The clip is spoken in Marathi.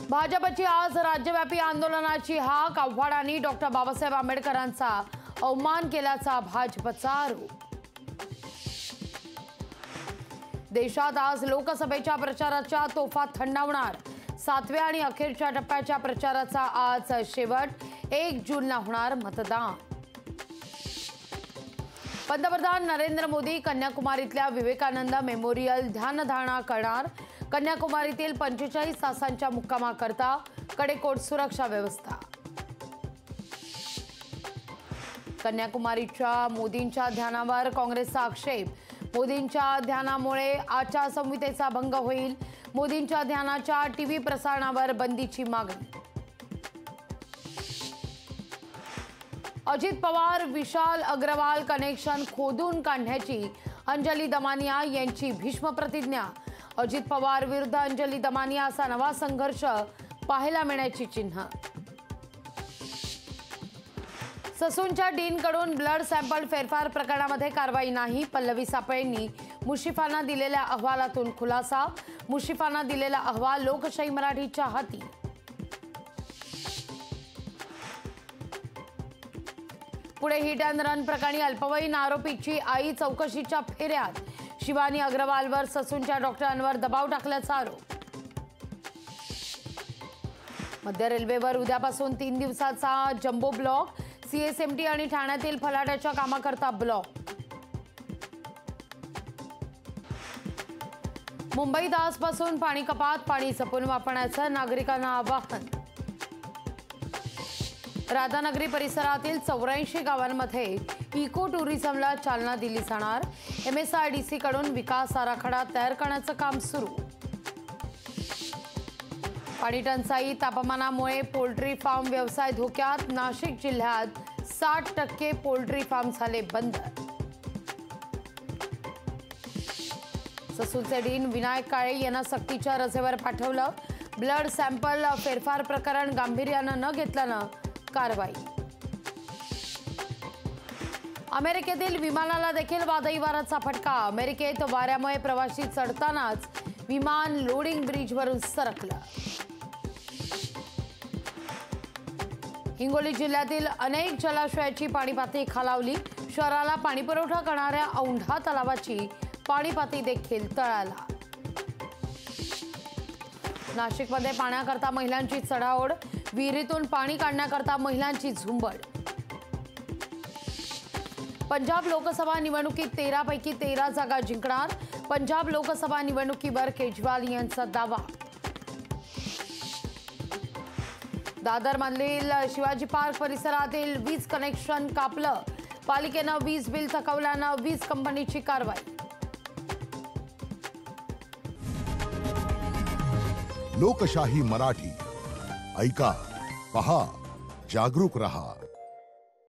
भाजपची आज राज्यव्यापी आंदोलनाची हाक. आव्हाडांनी डॉक्टर बाबासाहेब आंबेडकरांचा अवमान केल्याचा भाजपचा आरोप. देशात आज लोकसभेच्या प्रचाराच्या तोफा थंडावणार. 7व्या आणि अखेरच्या टप्प्याच्या प्रचाराचा आज शेवट. 1 जूनला होणार मतदान. पंतप्रधान नरेंद्र मोदी कन्याकुमारीतल्या विवेकानंद मेमोरियल ध्यानधारणा करणार. कन्याकुमारीतील 45 तासांच्या मुक्कामाकरता कडेकोट सुरक्षा व्यवस्था. कन्याकुमारीच्या मोदींच्या ध्यानावर काँग्रेसचा आक्षेप. मोदींच्या ध्यानामुळे आचारसंहितेचा भंग होईल. मोदींच्या ध्यानाच्या टीव्ही प्रसारणावर बंदीची मागणी. अजित पवार विशाल अग्रवाल कनेक्शन खोदून काढण्याची अंजली दमानिया यांची भीष्म प्रतिज्ञा. अजित पवार विरुद्ध अंजली दमानिया असा नवा संघर्ष पाहायला मिळण्याची चिन्ह. ससूनच्या डीनकडून ब्लड सॅम्पल फेरफार प्रकरणामध्ये कारवाई नाही. पल्लवी सापळेंनी मुश्रीफांना दिलेल्या अहवालातून खुलासा. मुश्रीफांना दिलेला अहवाल लोकशाही मराठीच्या हाती. पुणे हिट अँड रन प्रकरणी अल्पवयीन आरोपीची आई चौकशीच्या फेऱ्यात. शिवानी अग्रवालवर ससूनच्या डॉक्टरांवर दबाव टाकल्याचा आरोप. मध्य रेल्वेवर उद्यापासून 3 दिवसाचा जम्बो ब्लॉक. सीएसएमटी आणि ठाण्यातील फलाटाच्या कामाकरता ब्लॉक. मुंबईत आजपासून पाणी कपात. पाणी जपून वापरण्याचं नागरिकांना आवाहन. राधानगरी परिसरातील 84 गावांमध्ये इको टुरिझमला चालना दिली जाणार. MSIDC कडून विकास आराखडा तयार करण्याचं काम सुरू. पाणी टंचाई. तापमानामुळे पोल्ट्री फार्म व्यवसाय धोक्यात. नाशिक जिल्ह्यात 60% पोल्ट्री फार्म झाले बंद. ससूनचे डीन विनायक काळे यांना सक्तीच्या रजेवर पाठवलं. ब्लड सॅम्पल फेरफार प्रकरण गांभीर्यानं न घेतल्यानं कारवाई. अमेरिकेतील विमानाला देखील वादळी वाऱ्याचा फटका. अमेरिकेत वाऱ्यामुळे प्रवासी चढतानाच विमान लोडिंग ब्रिजवरून सरकलं. हिंगोली जिल्ह्यातील अनेक जलाशयाची पाणी पातळी खालावली. शहराला पाणीपुरवठा करणाऱ्या औंढा तलावाची पाणी पातळी देखील तळाला. नाशिकमध्ये पाण्याकरता महिलांची चढाओढ. विहिरीतून पाणी काढण्याकरता महिलांची झुंबड. पंजाब लोकसभा निवडणुकीत 13 पैकी 13 जागा जिंकणार. पंजाब लोकसभा निवडणुकीवर केजरीवाल यांचा दावा. दादरमधील शिवाजी पार्क परिसरातील वीज कनेक्शन कापलं. पालिकेनं वीज बिल थकवल्यानं वीज कंपनीची कारवाई. लोकशाही मराठी ऐका, पहा, जागरूक रहा.